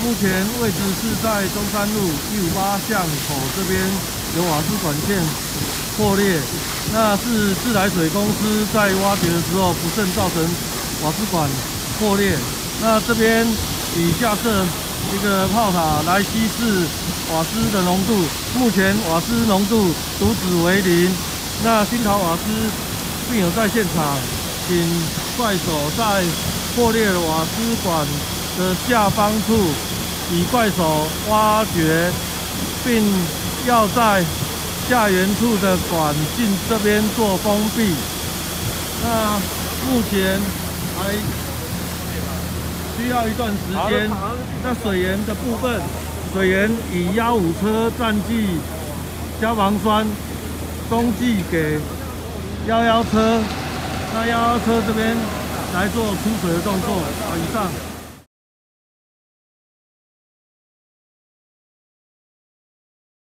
目前位置是在中山路158巷口这边有瓦斯管线破裂，那是自来水公司在挖掘的时候不慎造成瓦斯管破裂。那这边已架设一个炮塔来稀释瓦斯的浓度，目前瓦斯浓度独指为0。那新桃瓦斯并有在现场，请怪手在破裂的瓦斯管的下方处以怪手挖掘，并要在下缘处的管径这边做封闭。那目前还需要一段时间。那水源的部分，水源以115车占据消防栓，供给给111车。那111车这边来做出水的动作。以上。